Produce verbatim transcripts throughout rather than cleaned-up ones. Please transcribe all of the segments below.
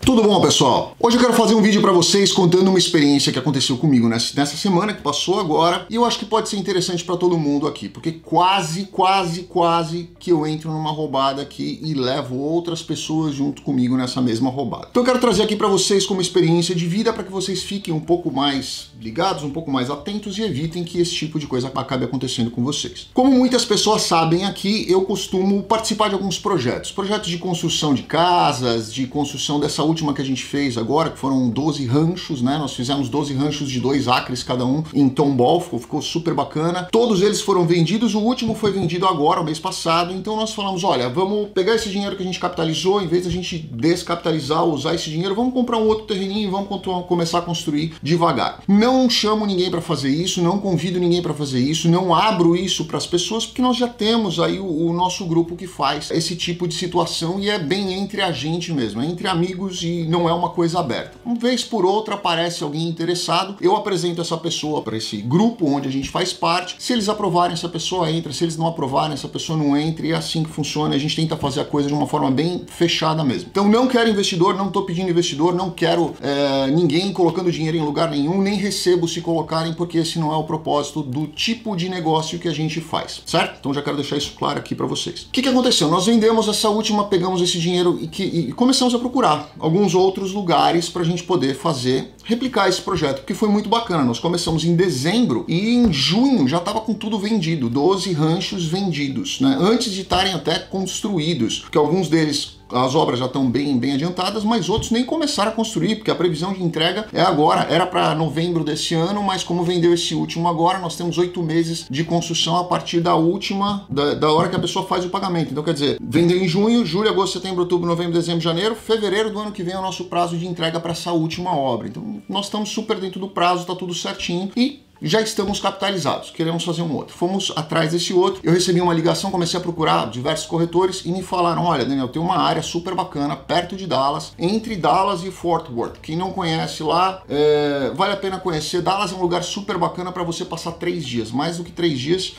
Tudo bom, pessoal? Hoje eu quero fazer um vídeo para vocês contando uma experiência que aconteceu comigo nessa, nessa semana, que passou agora, e eu acho que pode ser interessante para todo mundo aqui, porque quase, quase, quase que eu entro numa roubada aqui e levo outras pessoas junto comigo nessa mesma roubada. Então eu quero trazer aqui para vocês como experiência de vida para que vocês fiquem um pouco mais ligados, um pouco mais atentos e evitem que esse tipo de coisa acabe acontecendo com vocês. Como muitas pessoas sabem aqui, eu costumo participar de alguns projetos, projetos de construção de casas, de construção dessa última que a gente fez agora, que foram doze ranchos, né? Nós fizemos doze ranchos de dois acres cada um em Tomball, ficou, ficou super bacana. Todos eles foram vendidos, o último foi vendido agora, o mês passado, então nós falamos, olha, vamos pegar esse dinheiro que a gente capitalizou, em vez da gente descapitalizar, usar esse dinheiro, vamos comprar um outro terreninho e vamos começar a construir devagar. Não chamo ninguém para fazer isso, não convido ninguém para fazer isso, não abro isso para as pessoas, porque nós já temos aí o, o nosso grupo que faz esse tipo de situação e é bem entre a gente mesmo, é entre amigos e não é uma coisa aberta. Uma vez por outra aparece alguém interessado, eu apresento essa pessoa para esse grupo onde a gente faz parte, se eles aprovarem essa pessoa entra, se eles não aprovarem essa pessoa não entra e é assim que funciona, a gente tenta fazer a coisa de uma forma bem fechada mesmo. Então não quero investidor, não estou pedindo investidor, não quero é, ninguém colocando dinheiro em lugar nenhum, nem recebo se colocarem, porque esse não é o propósito do tipo de negócio que a gente faz, certo? Então já quero deixar isso claro aqui para vocês. O que, que aconteceu? Nós vendemos essa última, pegamos esse dinheiro e, que, e começamos a procurar alguns outros lugares para a gente poder fazer, replicar esse projeto, porque foi muito bacana. Nós começamos em dezembro e em junho já estava com tudo vendido, doze ranchos vendidos, né? Antes de estarem até construídos, porque alguns deles as obras já estão bem, bem adiantadas, mas outros nem começaram a construir, porque a previsão de entrega é agora, era para novembro desse ano, mas como vendeu esse último agora, nós temos oito meses de construção a partir da última, da, da hora que a pessoa faz o pagamento. Então quer dizer, vendeu em junho, julho, agosto, setembro, outubro, novembro, dezembro, janeiro, fevereiro do ano que vem é o nosso prazo de entrega para essa última obra. Então nós estamos super dentro do prazo, tá tudo certinho e já estamos capitalizados, queremos fazer um outro. Fomos atrás desse outro, eu recebi uma ligação, comecei a procurar diversos corretores e me falaram, olha Daniel, tem uma área super bacana perto de Dallas, entre Dallas e Fort Worth. Quem não conhece lá, é, vale a pena conhecer. Dallas é um lugar super bacana para você passar três dias, mais do que três dias,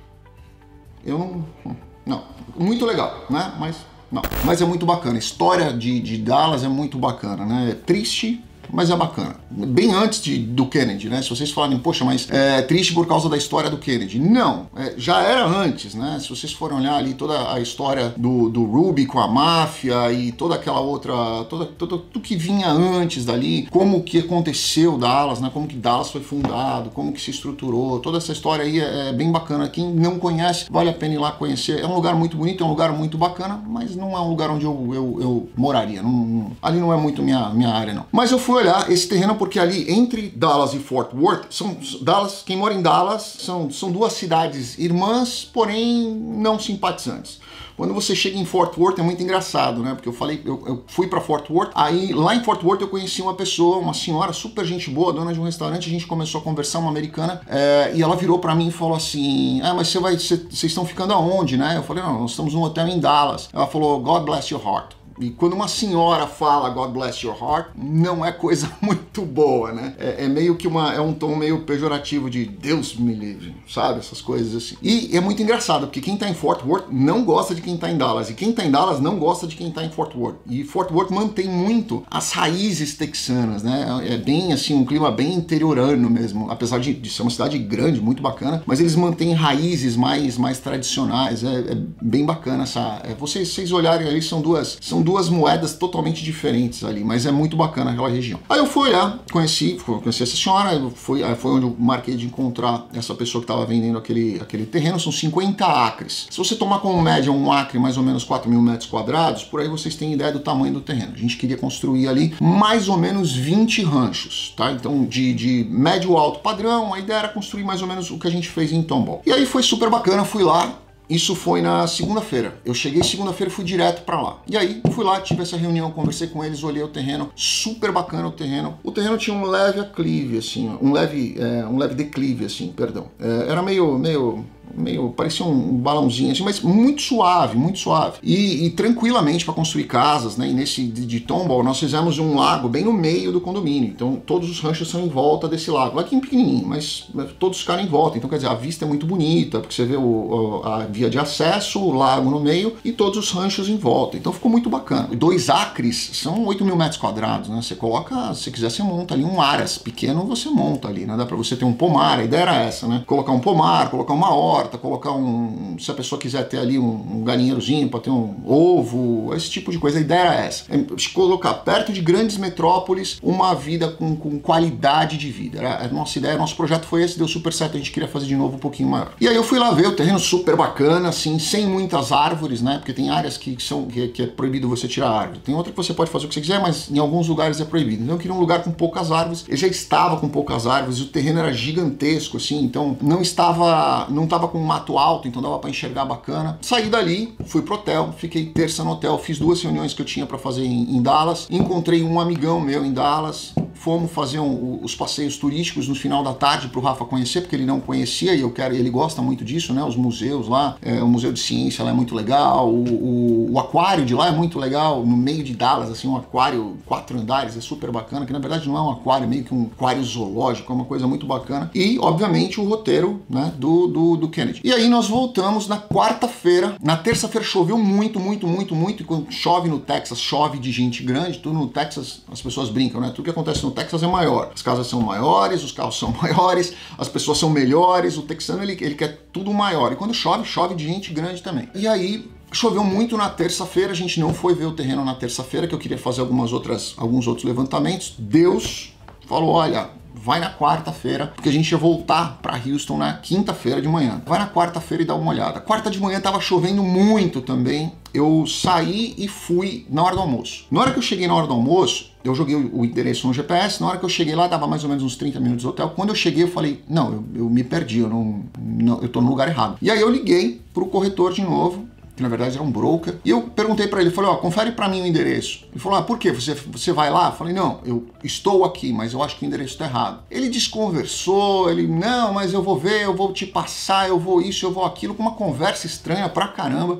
eu não... não, muito legal, né? Mas não, mas é muito bacana, a história de, de Dallas é muito bacana, né? É triste, mas é bacana. Bem antes de, do Kennedy, né? Se vocês falarem, poxa, mas é triste por causa da história do Kennedy. Não, é, já era antes, né? Se vocês forem olhar ali toda a história do, do Ruby com a máfia e toda aquela outra, toda, toda, tudo que vinha antes dali, como que aconteceu Dallas, né? Como que Dallas foi fundado, como que se estruturou, toda essa história aí é, é bem bacana. Quem não conhece, vale a pena ir lá conhecer. É um lugar muito bonito, é um lugar muito bacana, mas não é um lugar onde eu, eu, eu moraria. Não, não, ali não é muito minha, minha área, não. Mas eu fui olhar esse terreno porque ali entre Dallas e Fort Worth, são Dallas, quem mora em Dallas são, são duas cidades irmãs, porém não simpatizantes. Quando você chega em Fort Worth é muito engraçado, né? Porque eu falei, eu, eu fui para Fort Worth, aí lá em Fort Worth eu conheci uma pessoa, uma senhora super gente boa, dona de um restaurante, a gente começou a conversar, uma americana, é, e ela virou para mim e falou assim, ah, mas você vai, vocês estão ficando aonde, né? Eu falei, não, nós estamos num hotel em Dallas. Ela falou, God bless your heart. E quando uma senhora fala God bless your heart, não é coisa muito boa, né? É, é meio que uma, é um tom meio pejorativo de Deus me livre, sabe? Essas coisas assim. E é muito engraçado, porque quem tá em Fort Worth não gosta de quem tá em Dallas, e quem tá em Dallas não gosta de quem tá em Fort Worth. E Fort Worth mantém muito as raízes texanas, né? É bem assim, um clima bem interiorano mesmo, apesar de, de ser uma cidade grande, muito bacana, mas eles mantêm raízes mais, mais tradicionais, é, é bem bacana essa... É, vocês, vocês olharem ali, são duas... São duas moedas totalmente diferentes ali, mas é muito bacana aquela região. Aí eu fui olhar, conheci, conheci essa senhora, foi, foi onde eu marquei de encontrar essa pessoa que estava vendendo aquele, aquele terreno, são cinquenta acres. Se você tomar como média um acre, mais ou menos quatro mil metros quadrados, por aí vocês têm ideia do tamanho do terreno. A gente queria construir ali mais ou menos vinte ranchos, tá? Então de, de médio alto padrão, a ideia era construir mais ou menos o que a gente fez em Tomball. E aí foi super bacana, fui lá. Isso foi na segunda-feira. Eu cheguei segunda-feira e fui direto pra lá. E aí, fui lá, tive essa reunião, conversei com eles, olhei o terreno, super bacana o terreno. O terreno tinha um leve aclive, assim, um leve, é, um leve declive, assim, perdão. É, era meio, meio, meio, parecia um balãozinho assim, mas muito suave, muito suave. E, e tranquilamente para construir casas, né? E nesse de, de Tomball nós fizemos um lago bem no meio do condomínio, então todos os ranchos são em volta desse lago, aqui pequenininho, mas todos ficaram em volta, então quer dizer, a vista é muito bonita, porque você vê o, a via de acesso, o lago no meio e todos os ranchos em volta, então ficou muito bacana. Dois acres são oito mil metros quadrados, né? Você coloca, se quiser você monta ali um aras pequeno, você monta ali, né? Dá para você ter um pomar, a ideia era essa, né? Colocar um pomar, colocar uma horta, colocar um, se a pessoa quiser ter ali um, um galinheirozinho para ter um ovo, esse tipo de coisa, a ideia era essa, é colocar perto de grandes metrópoles uma vida com, com qualidade de vida. Era a nossa ideia, nosso projeto foi esse, deu super certo, a gente queria fazer de novo um pouquinho maior. E aí eu fui lá ver o terreno super bacana, assim, sem muitas árvores, né? Porque tem áreas que são que, que é proibido você tirar árvore. Tem outra que você pode fazer o que você quiser, mas em alguns lugares é proibido. Então eu queria um lugar com poucas árvores. Ele já estava com poucas árvores, o terreno era gigantesco, assim, então não estava, não estava com mato alto, então dava para enxergar bacana. Saí dali, fui pro hotel, fiquei terça no hotel, fiz duas reuniões que eu tinha para fazer em, em Dallas, encontrei um amigão meu em Dallas, fomos fazer um, os passeios turísticos no final da tarde para o Rafa conhecer, porque ele não conhecia e eu quero, ele gosta muito disso, né? Os museus lá, é, o Museu de Ciência lá é muito legal, o, o, o aquário de lá é muito legal, no meio de Dallas, assim, um aquário quatro andares, é super bacana, que na verdade não é um aquário, meio que um aquário zoológico, é uma coisa muito bacana. E, obviamente, o roteiro, né, do, do, do Kennedy. E aí nós voltamos na quarta-feira, na terça-feira choveu muito, muito, muito, muito, e quando chove no Texas, chove de gente grande, tudo no Texas, as pessoas brincam, né? Tudo que acontece no Texas é maior. As casas são maiores, os carros são maiores, as pessoas são melhores, o texano ele, ele quer tudo maior. E quando chove, chove de gente grande também. E aí choveu muito na terça-feira, a gente não foi ver o terreno na terça-feira, que eu queria fazer algumas outras, alguns outros levantamentos. Deus falou, olha, vai na quarta-feira, porque a gente ia voltar para Houston na quinta-feira de manhã. Vai na quarta-feira e dá uma olhada. Quarta de manhã tava chovendo muito também. Eu saí e fui na hora do almoço. Na hora que eu cheguei na hora do almoço, eu joguei o endereço no G P S, na hora que eu cheguei lá, dava mais ou menos uns trinta minutos do hotel. Quando eu cheguei, eu falei, não, eu, eu me perdi, eu, não, não, eu tô no lugar errado. E aí eu liguei pro corretor de novo, que na verdade era um broker, e eu perguntei para ele, falei, ó, confere para mim o endereço. Ele falou, ah, por quê? Você, você vai lá? Eu falei, não, eu estou aqui, mas eu acho que o endereço está errado. Ele desconversou, ele, não, mas eu vou ver, eu vou te passar, eu vou isso, eu vou aquilo, com uma conversa estranha pra caramba,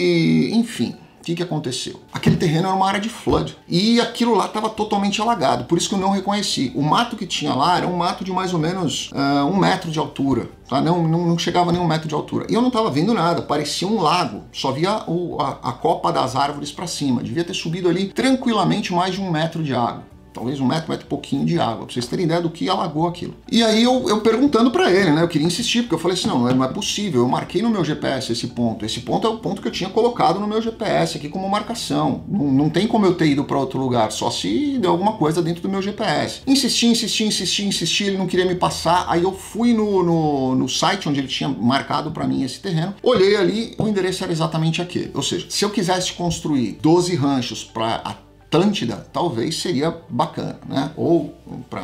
e enfim. O que, que aconteceu? Aquele terreno era uma área de flood e aquilo lá estava totalmente alagado, por isso que eu não reconheci. O mato que tinha lá era um mato de mais ou menos uh, um metro de altura, tá? não, não, não chegava nem um metro de altura. E eu não estava vendo nada, parecia um lago, só via o, a, a copa das árvores para cima. Devia ter subido ali tranquilamente mais de um metro de água. Talvez um metro, metro e pouquinho de água, pra vocês terem ideia do que alagou aquilo. E aí eu, eu perguntando pra ele, né, eu queria insistir, porque eu falei assim, não, não é possível, eu marquei no meu G P S esse ponto, esse ponto é o ponto que eu tinha colocado no meu G P S aqui como marcação, não, não tem como eu ter ido pra outro lugar, só se deu alguma coisa dentro do meu G P S. Insisti, insisti, insisti, insisti, ele não queria me passar, aí eu fui no, no, no site onde ele tinha marcado pra mim esse terreno, olhei ali, o endereço era exatamente aquele, ou seja, se eu quisesse construir doze ranchos pra Atlântida, talvez seria bacana, né? Ou para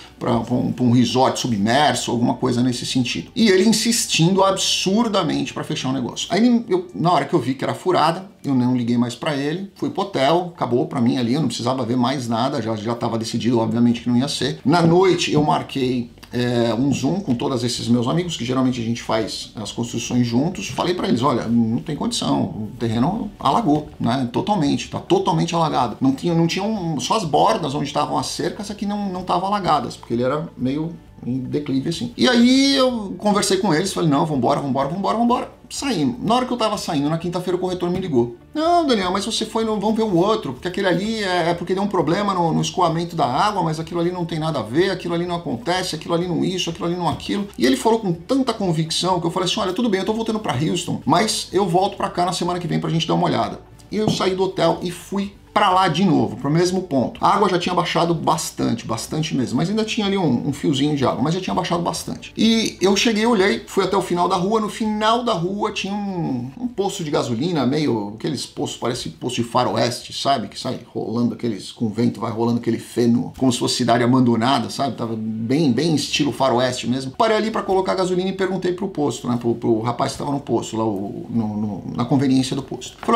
um, um resort submerso, alguma coisa nesse sentido. E ele insistindo absurdamente para fechar o negócio. Aí, eu, na hora que eu vi que era furada, eu não liguei mais para ele, fui pro hotel, acabou para mim ali, eu não precisava ver mais nada, já já estava decidido, obviamente, que não ia ser. Na noite eu marquei É, um Zoom com todos esses meus amigos, que geralmente a gente faz as construções juntos. Falei para eles, olha, não tem condição, o terreno alagou, né, totalmente, tá totalmente alagado. Não tinha, não tinham, só as bordas onde estavam as cercas aqui não não estavam alagadas, porque ele era meio em declive assim. E aí eu conversei com eles, falei, não, vambora, vambora, vambora, vambora. Saímos. Na hora que eu tava saindo, na quinta-feira o corretor me ligou. Não, Daniel, mas você foi, no, vamos ver o outro, porque aquele ali é, é porque deu um problema no, no escoamento da água, mas aquilo ali não tem nada a ver, aquilo ali não acontece, aquilo ali não isso, aquilo ali não aquilo. E ele falou com tanta convicção que eu falei assim, olha, tudo bem, eu tô voltando pra Houston, mas eu volto pra cá na semana que vem pra gente dar uma olhada. E eu saí do hotel e fui para lá de novo, para o mesmo ponto. A água já tinha baixado bastante, bastante mesmo, mas ainda tinha ali um, um fiozinho de água, mas já tinha baixado bastante. E eu cheguei, olhei, fui até o final da rua, no final da rua tinha um, um poço de gasolina, meio, aqueles poços, parece poço de faroeste, sabe? Que sai rolando aqueles, com vento, vai rolando aquele feno, como se fosse cidade abandonada, sabe? Tava bem, bem estilo faroeste mesmo. Parei ali para colocar gasolina e perguntei pro posto, né? Pro, pro rapaz que estava no posto, lá o, no, no, na conveniência do posto. Falei, olha,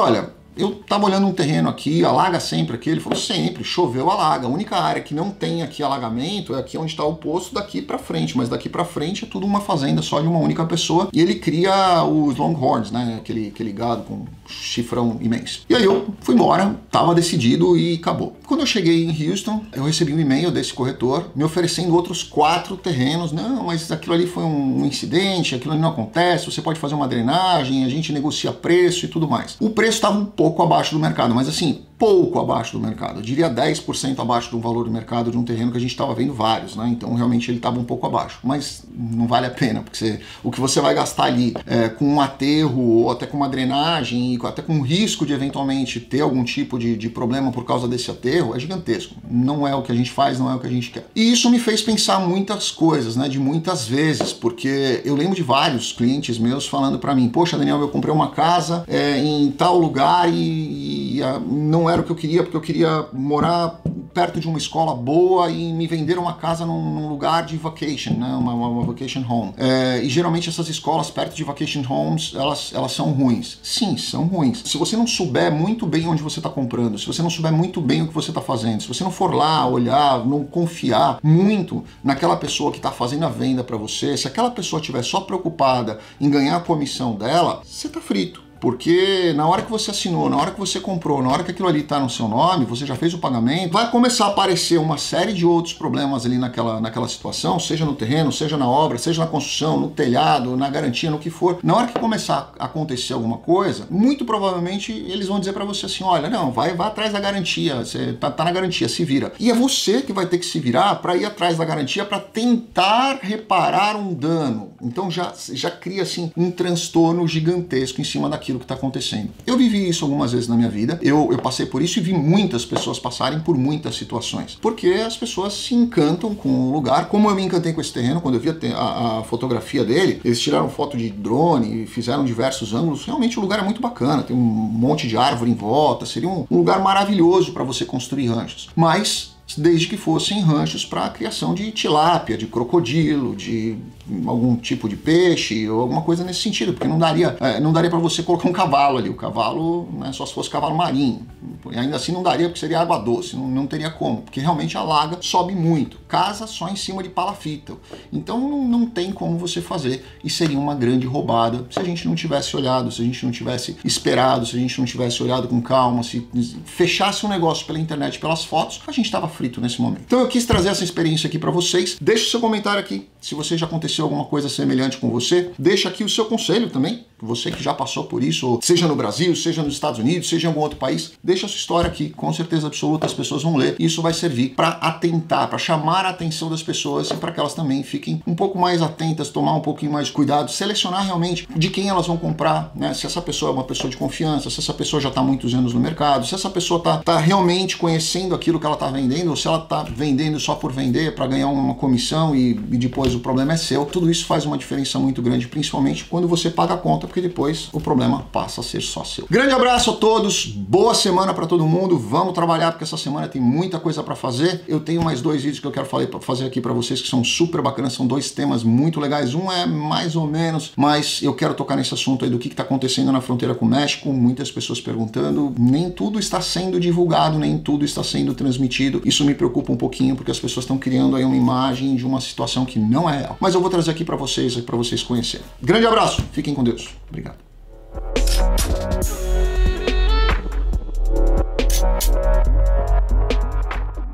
eu tava olhando um terreno aqui, alaga sempre aqui? Ele falou, sempre, choveu, alaga. A única área que não tem aqui alagamento é aqui onde está o poço, daqui para frente, mas daqui para frente é tudo uma fazenda só de uma única pessoa, e ele cria os longhorns, né, aquele, aquele gado com chifrão imenso. E aí eu fui embora, tava decidido e acabou. Quando eu cheguei em Houston, eu recebi um e-mail desse corretor me oferecendo outros quatro terrenos. Não, mas aquilo ali foi um incidente, aquilo ali não acontece, você pode fazer uma drenagem, a gente negocia preço e tudo mais. O preço estava um pouco abaixo do mercado, mas assim, pouco abaixo do mercado. Eu diria dez por cento abaixo do valor do mercado de um terreno que a gente estava vendo vários, né? Então realmente ele estava um pouco abaixo. Mas não vale a pena, porque você, o que você vai gastar ali é, com um aterro ou até com uma drenagem, até com o risco de eventualmente ter algum tipo de, de problema por causa desse aterro, é gigantesco. Não é o que a gente faz, não é o que a gente quer. E isso me fez pensar muitas coisas, né? De muitas vezes, porque eu lembro de vários clientes meus falando para mim, poxa, Daniel, eu comprei uma casa é, em tal lugar e, e a, não era o que eu queria, porque eu queria morar perto de uma escola boa e me venderam uma casa num, num lugar de vacation, né? uma, uma, uma vacation home. É, e geralmente essas escolas perto de vacation homes, elas, elas são ruins. Sim, são ruins. Se você não souber muito bem onde você está comprando, se você não souber muito bem o que você está fazendo, se você não for lá olhar, não confiar muito naquela pessoa que está fazendo a venda para você, se aquela pessoa estiver só preocupada em ganhar a comissão dela, você está frito. Porque na hora que você assinou, na hora que você comprou, na hora que aquilo ali está no seu nome, você já fez o pagamento, vai começar a aparecer uma série de outros problemas ali naquela, naquela situação, seja no terreno, seja na obra, seja na construção, no telhado, na garantia, no que for. Na hora que começar a acontecer alguma coisa, muito provavelmente eles vão dizer para você assim, olha, não, vai, vai atrás da garantia, você tá, tá na garantia, se vira. E é você que vai ter que se virar para ir atrás da garantia para tentar reparar um dano. Então já, já cria assim um transtorno gigantesco em cima daquilo que está acontecendo. Eu vivi isso algumas vezes na minha vida, eu, eu passei por isso e vi muitas pessoas passarem por muitas situações, porque as pessoas se encantam com o lugar, como eu me encantei com esse terreno, quando eu vi a, a, a fotografia dele, eles tiraram foto de drone, fizeram diversos ângulos, realmente o lugar é muito bacana, tem um monte de árvore em volta, seria um, um lugar maravilhoso para você construir ranchos, mas desde que fossem ranchos para a criação de tilápia, de crocodilo, de algum tipo de peixe ou alguma coisa nesse sentido, porque não daria, é, não daria para você colocar um cavalo ali, o cavalo, né, só se fosse cavalo marinho, e ainda assim não daria porque seria água doce, não, não teria como, porque realmente a laga sobe muito, casa só em cima de palafita, então não, não tem como você fazer e seria uma grande roubada se a gente não tivesse olhado, se a gente não tivesse esperado, se a gente não tivesse olhado com calma, se fechasse um negócio pela internet, pelas fotos, a gente estava frito nesse momento. Então eu quis trazer essa experiência aqui para vocês, deixa o seu comentário aqui, se você já aconteceu alguma coisa semelhante com você, deixa aqui o seu conselho também, você que já passou por isso, seja no Brasil, seja nos Estados Unidos, seja em algum outro país, deixa a sua história aqui, com certeza absoluta as pessoas vão ler, e isso vai servir para atentar, para chamar a atenção das pessoas e para que elas também fiquem um pouco mais atentas, tomar um pouquinho mais de cuidado, selecionar realmente de quem elas vão comprar, né? Se essa pessoa é uma pessoa de confiança, se essa pessoa já está há muitos anos no mercado, se essa pessoa está tá realmente conhecendo aquilo que ela está vendendo, ou se ela está vendendo só por vender, para ganhar uma comissão e, e depois o problema é seu. Tudo isso faz uma diferença muito grande, principalmente quando você paga a conta, porque depois o problema passa a ser só seu. Grande abraço a todos, boa semana para todo mundo, vamos trabalhar porque essa semana tem muita coisa para fazer. Eu tenho mais dois vídeos que eu quero fazer aqui para vocês que são super bacanas, são dois temas muito legais. Um é mais ou menos, mas eu quero tocar nesse assunto aí do que está acontecendo na fronteira com o México, muitas pessoas perguntando, nem tudo está sendo divulgado, nem tudo está sendo transmitido. Isso me preocupa um pouquinho porque as pessoas estão criando aí uma imagem de uma situação que não é real. Mas eu vou trazer aqui para vocês, para vocês conhecerem. Grande abraço, fiquem com Deus. Obrigado.